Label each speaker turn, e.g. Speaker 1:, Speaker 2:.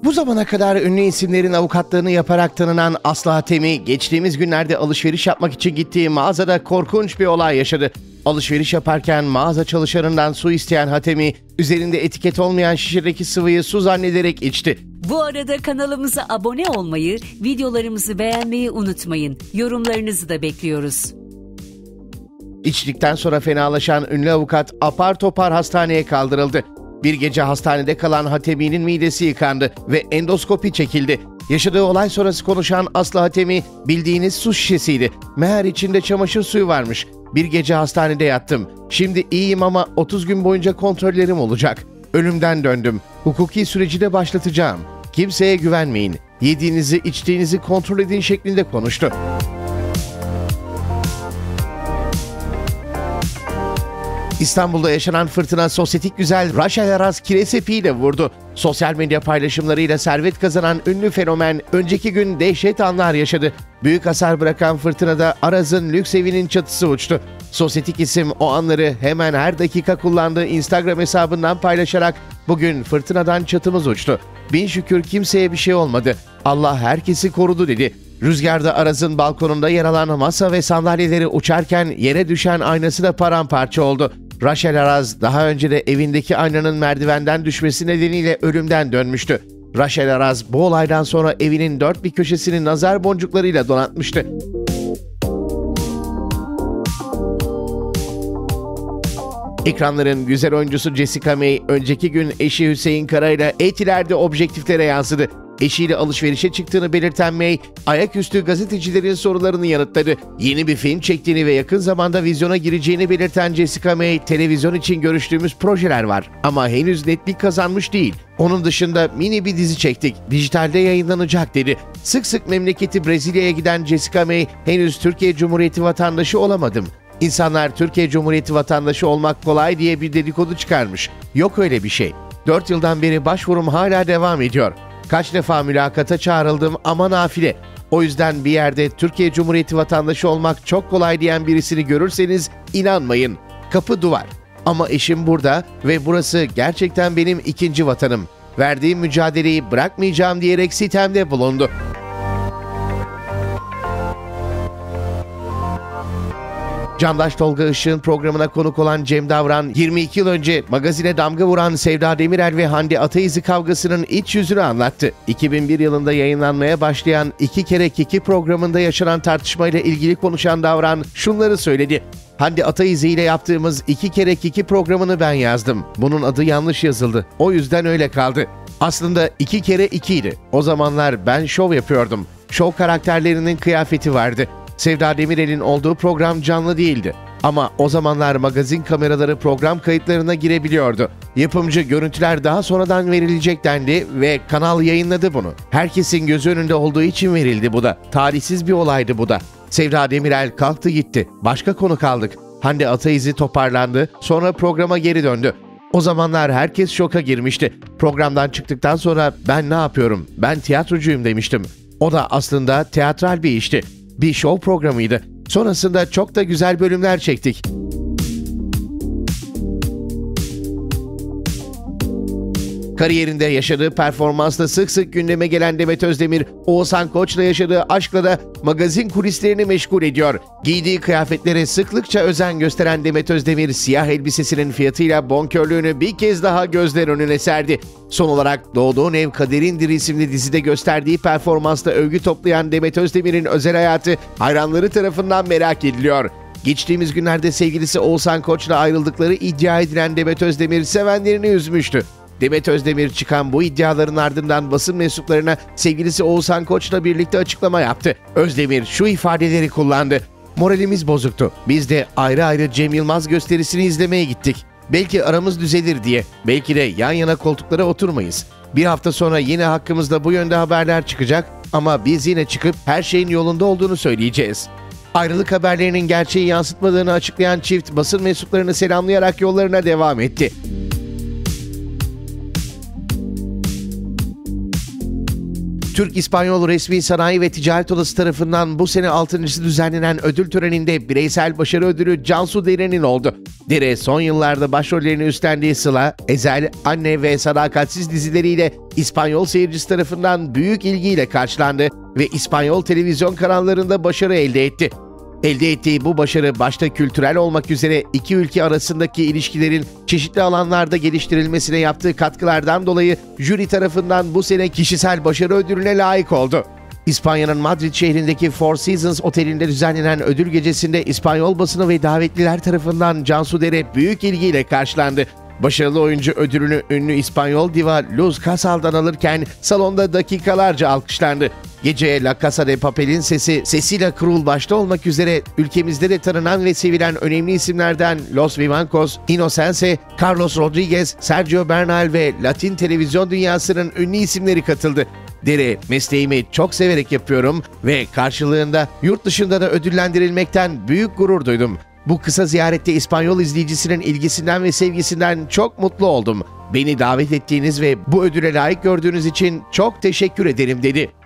Speaker 1: Bu zamana kadar ünlü isimlerin avukatlığını yaparak tanınan Aslı Hatemi, geçtiğimiz günlerde alışveriş yapmak için gittiği mağazada korkunç bir olay yaşadı. Alışveriş yaparken mağaza çalışanından su isteyen Hatemi, üzerinde etiket olmayan şişedeki sıvıyı su zannederek içti.
Speaker 2: Bu arada kanalımıza abone olmayı, videolarımızı beğenmeyi unutmayın. Yorumlarınızı da bekliyoruz.
Speaker 1: İçtikten sonra fenalaşan ünlü avukat apar topar hastaneye kaldırıldı. Bir gece hastanede kalan Hatemi'nin midesi yıkandı ve endoskopi çekildi. Yaşadığı olay sonrası konuşan Aslı Hatemi, bildiğiniz su şişesiydi. Meğer içinde çamaşır suyu varmış. Bir gece hastanede yattım. Şimdi iyiyim ama 30 gün boyunca kontrollerim olacak. Ölümden döndüm. Hukuki süreci de başlatacağım. Kimseye güvenmeyin. Yediğinizi, içtiğinizi kontrol edin şeklinde konuştu. İstanbul'da yaşanan fırtına sosyetik güzel Rachel Araz kiresepiyle vurdu. Sosyal medya paylaşımlarıyla servet kazanan ünlü fenomen önceki gün dehşet anlar yaşadı. Büyük hasar bırakan fırtınada Araz'ın lüks evinin çatısı uçtu. Sosyetik isim o anları hemen her dakika kullandığı Instagram hesabından paylaşarak "Bugün fırtınadan çatımız uçtu. Bin şükür kimseye bir şey olmadı. Allah herkesi korudu" dedi. Rüzgarda Araz'ın balkonunda yer alan masa ve sandalyeleri uçarken yere düşen aynası da paramparça oldu. Rachel Araz daha önce de evindeki aynanın merdivenden düşmesi nedeniyle ölümden dönmüştü. Rachel Araz bu olaydan sonra evinin dört bir köşesini nazar boncuklarıyla donatmıştı. Ekranların güzel oyuncusu Jessica May, önceki gün eşi Hüseyin Kara ile Etiler'de objektiflere yansıdı. Eşiyle alışverişe çıktığını belirten May, ayaküstü gazetecilerin sorularını yanıtladı. Yeni bir film çektiğini ve yakın zamanda vizyona gireceğini belirten Jessica May, televizyon için görüştüğümüz projeler var ama henüz netlik kazanmış değil. Onun dışında mini bir dizi çektik, dijitalde yayınlanacak dedi. Sık sık memleketi Brezilya'ya giden Jessica May, henüz Türkiye Cumhuriyeti vatandaşı olamadım. İnsanlar Türkiye Cumhuriyeti vatandaşı olmak kolay diye bir dedikodu çıkarmış. Yok öyle bir şey. 4 yıldan beri başvurum hala devam ediyor. Kaç defa mülakata çağrıldım ama nafile. O yüzden bir yerde Türkiye Cumhuriyeti vatandaşı olmak çok kolay diyen birisini görürseniz inanmayın. Kapı duvar. Ama eşim burada ve burası gerçekten benim ikinci vatanım. Verdiğim mücadeleyi bırakmayacağım diyerek sitemde bulundu. Candaş Tolga Işık'ın programına konuk olan Cem Davran, 22 yıl önce magazine damga vuran Sevda Demirel ve Hande Ataizi kavgasının iç yüzünü anlattı. 2001 yılında yayınlanmaya başlayan 2 kere Kiki programında yaşanan tartışmayla ilgili konuşan Davran şunları söyledi. Hande Ataizi ile yaptığımız 2 kere Kiki programını ben yazdım. Bunun adı yanlış yazıldı. O yüzden öyle kaldı. Aslında 2 kere 2 idi. O zamanlar ben şov yapıyordum. Şov karakterlerinin kıyafeti vardı. Sevda Demirel'in olduğu program canlı değildi. Ama o zamanlar magazin kameraları program kayıtlarına girebiliyordu. Yapımcı görüntüler daha sonradan verilecek dendi ve kanal yayınladı bunu. Herkesin gözü önünde olduğu için verildi bu da. Talihsiz bir olaydı bu da. Sevda Demirel kalktı gitti. Başka konu kaldık. Hande Ataizi toparlandı. Sonra programa geri döndü. O zamanlar herkes şoka girmişti. Programdan çıktıktan sonra ben ne yapıyorum? Ben tiyatrocuyum demiştim. O da aslında teatral bir işti. Bir show programıydı. Sonrasında çok da güzel bölümler çektik. Kariyerinde yaşadığı performansla sık sık gündeme gelen Demet Özdemir, Oğuzhan Koç'la yaşadığı aşkla da magazin kulislerini meşgul ediyor. Giydiği kıyafetlere sıklıkça özen gösteren Demet Özdemir, siyah elbisesinin fiyatıyla bonkörlüğünü bir kez daha gözler önüne serdi. Son olarak Doğduğun Ev Kaderindir isimli dizide gösterdiği performansla övgü toplayan Demet Özdemir'in özel hayatı hayranları tarafından merak ediliyor. Geçtiğimiz günlerde sevgilisi Oğuzhan Koç'la ayrıldıkları iddia edilen Demet Özdemir sevenlerini üzmüştü. Demet Özdemir çıkan bu iddiaların ardından basın mensuplarına sevgilisi Oğuzhan Koç'la birlikte açıklama yaptı. Özdemir şu ifadeleri kullandı. Moralimiz bozuktu. Biz de ayrı ayrı Cem Yılmaz gösterisini izlemeye gittik. Belki aramız düzelir diye. Belki de yan yana koltuklara oturmayız. Bir hafta sonra yine hakkımızda bu yönde haberler çıkacak ama biz yine çıkıp her şeyin yolunda olduğunu söyleyeceğiz. Ayrılık haberlerinin gerçeği yansıtmadığını açıklayan çift basın mensuplarını selamlayarak yollarına devam etti. Türk-İspanyol Resmi Sanayi ve Ticaret Odası tarafından bu sene 6.'sı düzenlenen ödül töreninde bireysel başarı ödülü Cansu Dere'nin oldu. Dere son yıllarda başrollerini üstlendiği Sıla, Ezel, Anne ve Sadakatsiz dizileriyle İspanyol seyircisi tarafından büyük ilgiyle karşılandı ve İspanyol televizyon kanallarında başarı elde etti. Elde ettiği bu başarı başta kültürel olmak üzere iki ülke arasındaki ilişkilerin çeşitli alanlarda geliştirilmesine yaptığı katkılardan dolayı jüri tarafından bu sene kişisel başarı ödülüne layık oldu. İspanya'nın Madrid şehrindeki Four Seasons Oteli'nde düzenlenen ödül gecesinde İspanyol basını ve davetliler tarafından Cansu Dere büyük ilgiyle karşılandı. Başarılı oyuncu ödülünü ünlü İspanyol diva Luz Casal'dan alırken salonda dakikalarca alkışlandı. Geceye La Casa de Papel'in sesi Cecilia Krull başta olmak üzere ülkemizde de tanınan ve sevilen önemli isimlerden Los Vivancos, Inocense, Carlos Rodriguez, Sergio Bernal ve Latin televizyon dünyasının ünlü isimleri katıldı. Dere, mesleğimi çok severek yapıyorum ve karşılığında yurt dışında da ödüllendirilmekten büyük gurur duydum. Bu kısa ziyarette İspanyol izleyicisinin ilgisinden ve sevgisinden çok mutlu oldum. Beni davet ettiğiniz ve bu ödüle layık gördüğünüz için çok teşekkür ederim dedi.